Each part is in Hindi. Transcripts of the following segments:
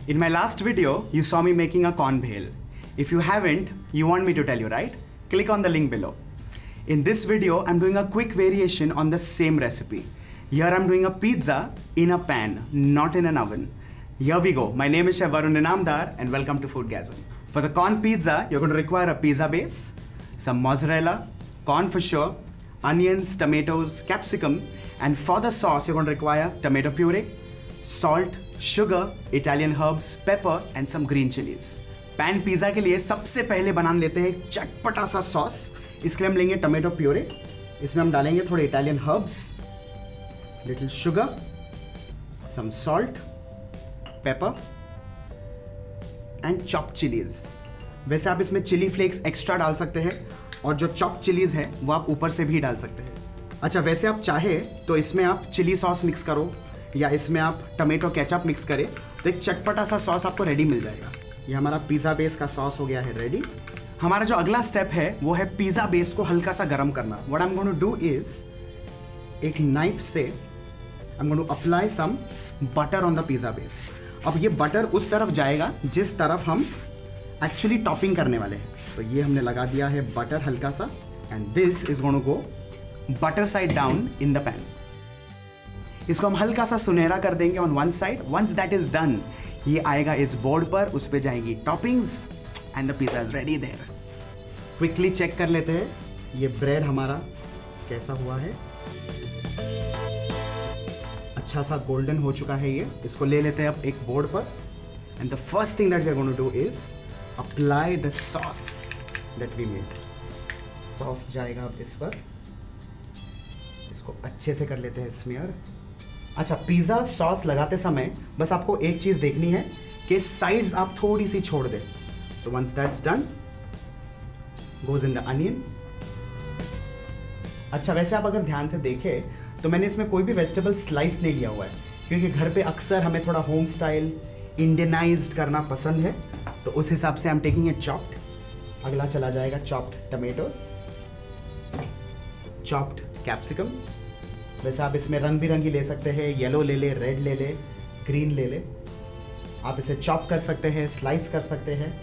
In my last video, you saw me making a corn bhel. If you haven't, you want me to tell you, right? Click on the link below. In this video, I'm doing a quick variation on the same recipe. Here I'm doing a pizza in a pan, not in an oven. Here we go. My name is Chef Varun Inamdar and welcome to Foodgasm. For the corn pizza, you're going to require a pizza base, some mozzarella, corn for sure, onions, tomatoes, capsicum, and for the sauce, you're going to require tomato puree, salt, sugar, Italian herbs, pepper, and some green chilies. Pan pizza के लिए सबसे पहले बना लेते हैं एक चटपटा सा सॉस। इसके लिए हम लेंगे टोमेटो प्यूरे, इसमें हम डालेंगे थोड़े Italian herbs, little sugar, some salt, pepper and chopped chillies. वैसे आप इसमें चिली फ्लेक्स एक्स्ट्रा डाल सकते हैं और जो चॉप्ड चिलीज है वो आप ऊपर से भी डाल सकते हैं। अच्छा, वैसे आप चाहे तो इसमें आप चिली सॉस मिक्स करो या इसमें आप टोमेटो केचप मिक्स करें तो एक चटपटा सा सॉस आपको रेडी मिल जाएगा। ये हमारा पिज़्ज़ा बेस का सॉस हो गया है रेडी। हमारा जो अगला स्टेप है वो है पिज़्ज़ा बेस को हल्का सा गर्म करना। What I am going to do is, एक नाइफ से I am going to apply some butter on the pizza base. अब ये बटर उस तरफ जाएगा जिस तरफ हम एक्चुअली टॉपिंग करने वाले हैं। तो ये हमने लगा दिया है बटर हल्का सा and this is going to go butter side down in the pan. इसको हम हल्का सा सुनहरा कर देंगे on one side. Once that is done, ये आएगा इस बोर्ड पर, उस पे जाएगी toppings and the pizza is ready there. Quickly check कर लेते हैं ये ब्रेड हमारा कैसा हुआ है। अच्छा सा गोल्डन हो चुका है ये। इसको ले लेते हैं अब एक बोर्ड पर and the first thing that we are going to do is apply the sauce that we made. Sauce जाएगा अब इस पर, इसको अच्छे से कर लेते हैं स्मीयर। अच्छा, पिज़्ज़ा सॉस लगाते समय बस आपको एक चीज़ देखनी है कि साइड्स आप थोड़ी सी छोड़ दें। So once that's done, goes in the onion. अच्छा, वैसे आप अगर ध्यान से देखें तो मैंने इसमें कोई भी वेजिटेबल स्लाइस नहीं लिया हुआ है क्योंकि घर पे अक्सर हमें थोड़ा होम स्टाइल इंडियनाइज्ड करना पसंद है, तो उस हिसाब से I am taking it chopped. अगला चला जाएगा चॉप्ड टमेटोज, चॉप्ड कैप्सिकम्स। वैसे आप इसमें रंग बिरंगी ले सकते हैं, येलो ले ले, रेड ले ले, ग्रीन ले ले। आप इसे चॉप कर सकते हैं, स्लाइस कर सकते हैं।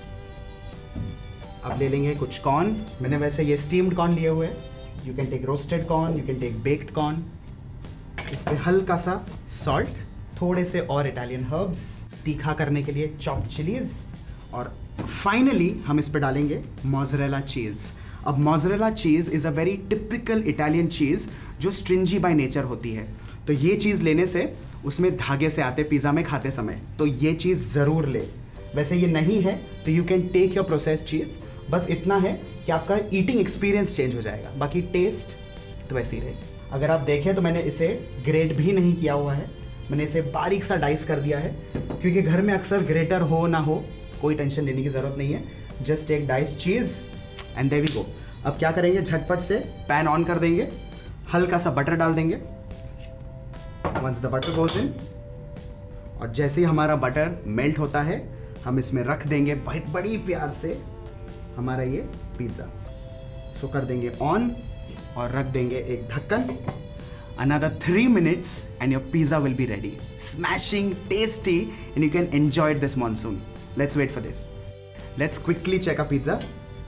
अब ले लेंगे कुछ कॉर्न। मैंने वैसे ये स्टीम्ड कॉर्न लिए हुए हैं। You can take roasted corn, you can take baked corn. इस पर हल्का सा सॉल्ट, थोड़े से और इटालियन हर्ब्स तीखा करने के लिए, चॉप्ड चिलीज, और फाइनली हम इस पर डालेंगे मोज़रेला चीज़। अब mozzarella cheese is a very typical Italian cheese जो स्ट्रिंजी बाय नेचर होती है। तो ये चीज़ लेने से उसमें धागे से आते पिज़्ज़ा में खाते समय, तो ये चीज़ ज़रूर ले। वैसे ये नहीं है तो you can take your processed cheese. बस इतना है कि आपका ईटिंग एक्सपीरियंस चेंज हो जाएगा, बाकी टेस्ट तो वैसे ही रहेगा। अगर आप देखें तो मैंने इसे ग्रेट भी नहीं किया हुआ है, मैंने इसे बारीक सा डाइस कर दिया है क्योंकि घर में अक्सर ग्रेटर हो ना हो कोई टेंशन लेने की ज़रूरत नहीं है। जस्ट एक dice cheese and there we go. अब क्या करेंगे, झटपट से पैन ऑन कर देंगे, हल्का सा बटर डाल देंगे। Once the butter goes in, और जैसे ही हमारा बटर मेल्ट होता है हम इसमें रख देंगे बड़ी प्यार से हमारा ये पिज़्ज़ा। इसको कर देंगे ऑन और रख देंगे एक ढक्कन। Another 3 minutes and your pizza will be ready. Smashing, tasty, and you can enjoy it this monsoon. Let's wait for this. Let's quickly check our pizza.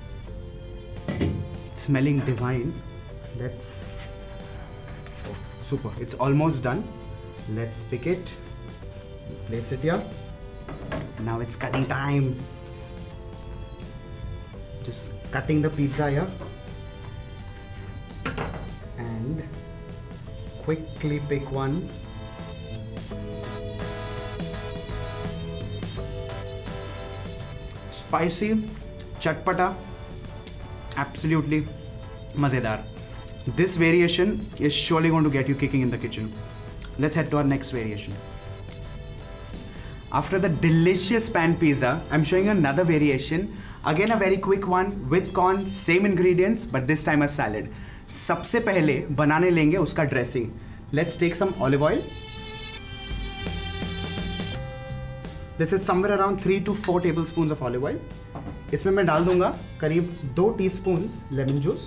Smelling divine. Let's, oh, super, it's almost done. Let's pick it, place it here. Now it's cutting time. Just cutting the pizza here and quickly pick one. Spicy, chatpata, absolutely mazedar. This variation is surely going to get you kicking in the kitchen. Let's head to our next variation. After the delicious pan pizza, I'm showing you another variation. Again a very quick one with corn, same ingredients, but this time a salad. सबसे पहले बनाने लेंगे उसका dressing. Let's take some olive oil. This is somewhere around 3 to 4 tablespoons of olive oil. इसमें मैं डाल दूंगा करीब 2 टीस्पून्स लेमन जूस,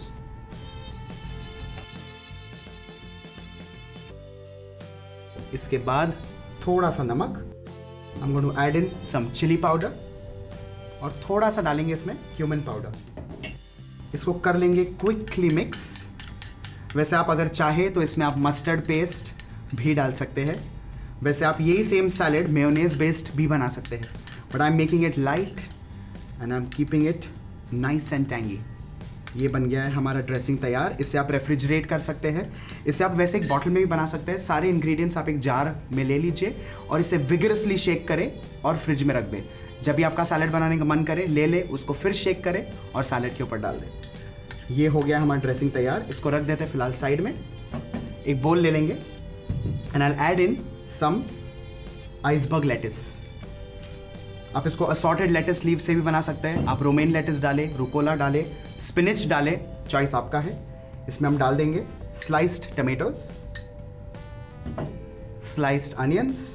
इसके बाद थोड़ा सा नमक, I'm going to add in some chili powder और थोड़ा सा डालेंगे इसमें क्यूमिन पाउडर। इसको कर लेंगे क्विकली मिक्स। वैसे आप अगर चाहे तो इसमें आप मस्टर्ड पेस्ट भी डाल सकते हैं। वैसे आप यही सेम सैलेड मेयोनेज बेस्ड भी बना सकते हैं, but I am making it light and I am keeping it nice and tangy. ये बन गया है हमारा ड्रेसिंग तैयार। इसे आप रेफ्रिजरेट कर सकते हैं। इसे आप वैसे एक बॉटल में भी बना सकते हैं। सारे इंग्रेडिएंट्स आप एक जार में ले लीजिए और इसे विगरसली शेक करें और फ्रिज में रख दें। जब भी आपका सैलेड बनाने का मन करे ले उसको फिर शेक करें और सैलेड के ऊपर डाल दें। ये हो गया हमारा ड्रेसिंग तैयार। इसको रख देते हैं फिलहाल साइड में। एक बोल ले लेंगे and I add in some iceberg lettuce. आप इसको असॉर्टेड लेटिस लीव से भी बना सकते हैं। आप रोमेन लेटिस डालें, रुकोला डालें, स्पिनिच डालें, चॉइस आपका है। इसमें हम डाल देंगे sliced tomatoes, sliced onions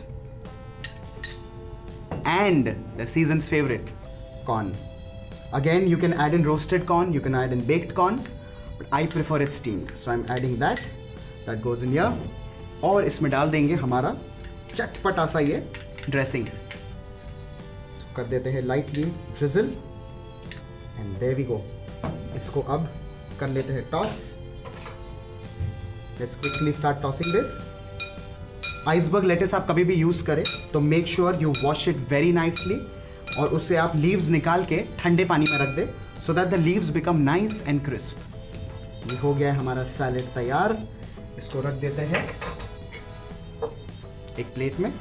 and the season's favourite corn. Again, you can add in roasted corn, you can add in baked corn, but I prefer it steamed. So I'm adding that. That goes in here. और इसमें डाल देंगे हमारा चटपटा सा ये ड्रेसिंग। So कर देते हैं lightly drizzle and there we go. इसको अब कर लेते हैं toss. Let's quickly start tossing this. Iceberg lettuce आप कभी भी यूज करें तो make sure you wash it very nicely और उसे आप लीव्स निकाल के ठंडे पानी में रख दे so that the leaves become nice and crisp. ये हो गया है हमारा सैलेड तैयार। इसको रख देते हैं एक प्लेट में।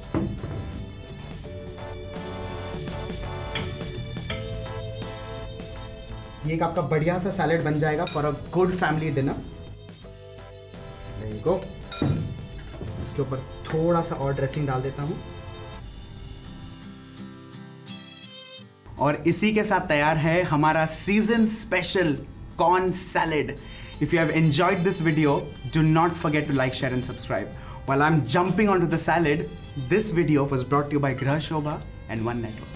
ये एक आपका बढ़िया सा सैलेड बन जाएगा for a good family dinner. There you go. इसके ऊपर थोड़ा सा और ड्रेसिंग डाल देता हूं और इसी के साथ तैयार है हमारा season special corn salad. If you have enjoyed this video, do not forget to like, share and subscribe. While I'm jumping onto the salad, this video was brought to you by Grah Shobha and One Network.